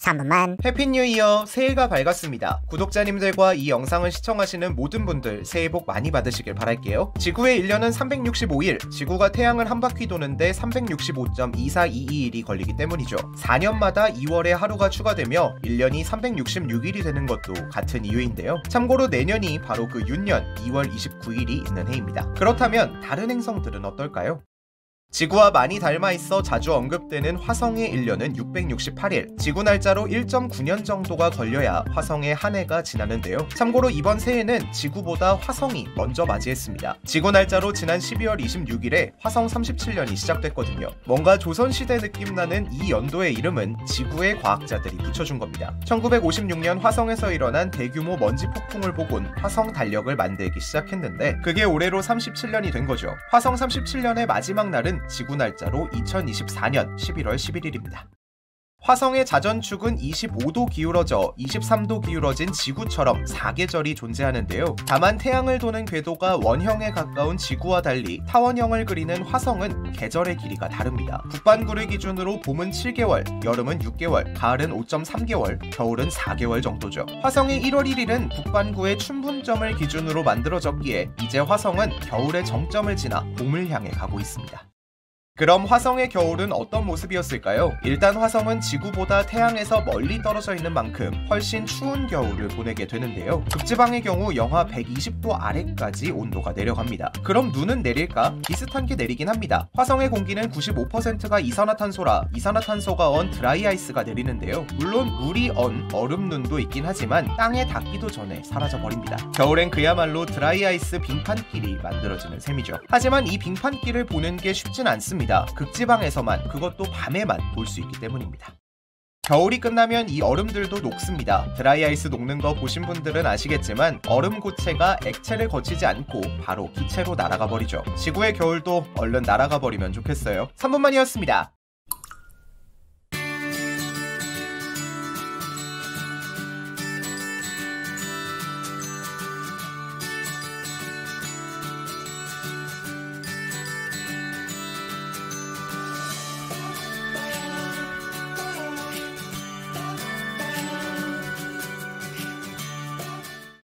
3분만. 해피 뉴 이어. 새해가 밝았습니다. 구독자님들과 이 영상을 시청하시는 모든 분들 새해 복 많이 받으시길 바랄게요. 지구의 1년은 365일, 지구가 태양을 한 바퀴 도는데 365.24221이 걸리기 때문이죠. 4년마다 2월에 하루가 추가되며 1년이 366일이 되는 것도 같은 이유인데요. 참고로 내년이 바로 그 윤년 2월 29일이 있는 해입니다. 그렇다면 다른 행성들은 어떨까요? 지구와 많이 닮아있어 자주 언급되는 화성의 1년은 668일, 지구 날짜로 1.9년 정도가 걸려야 화성의 한 해가 지나는데요. 참고로 이번 새해는 지구보다 화성이 먼저 맞이했습니다. 지구 날짜로 지난 12월 26일에 화성 37년이 시작됐거든요. 뭔가 조선시대 느낌 나는 이 연도의 이름은 지구의 과학자들이 붙여준 겁니다. 1956년 화성에서 일어난 대규모 먼지 폭풍을 보곤 화성 달력을 만들기 시작했는데 그게 올해로 37년이 된 거죠. 화성 37년의 마지막 날은 지구 날짜로 2024년 11월 11일입니다. 화성의 자전축은 25도 기울어져 23도 기울어진 지구처럼 4계절이 존재하는데요. 다만 태양을 도는 궤도가 원형에 가까운 지구와 달리 타원형을 그리는 화성은 계절의 길이가 다릅니다. 북반구를 기준으로 봄은 7개월, 여름은 6개월, 가을은 5.3개월, 겨울은 4개월 정도죠. 화성의 1월 1일은 북반구의 춘분점을 기준으로 만들어졌기에 이제 화성은 겨울의 정점을 지나 봄을 향해 가고 있습니다. 그럼 화성의 겨울은 어떤 모습이었을까요? 일단 화성은 지구보다 태양에서 멀리 떨어져 있는 만큼 훨씬 추운 겨울을 보내게 되는데요. 극지방의 경우 영하 120도 아래까지 온도가 내려갑니다. 그럼 눈은 내릴까? 비슷한 게 내리긴 합니다. 화성의 공기는 95%가 이산화탄소라 이산화탄소가 언 드라이 아이스가 내리는데요. 물론 물이 언 얼음눈도 있긴 하지만 땅에 닿기도 전에 사라져버립니다. 겨울엔 그야말로 드라이 아이스 빙판길이 만들어지는 셈이죠. 하지만 이 빙판길을 보는 게 쉽진 않습니다. 극지방에서만, 그것도 밤에만 볼 수 있기 때문입니다. 겨울이 끝나면 이 얼음들도 녹습니다. 드라이아이스 녹는 거 보신 분들은 아시겠지만 얼음 고체가 액체를 거치지 않고 바로 기체로 날아가 버리죠. 지구의 겨울도 얼른 날아가 버리면 좋겠어요. 3분만이었습니다.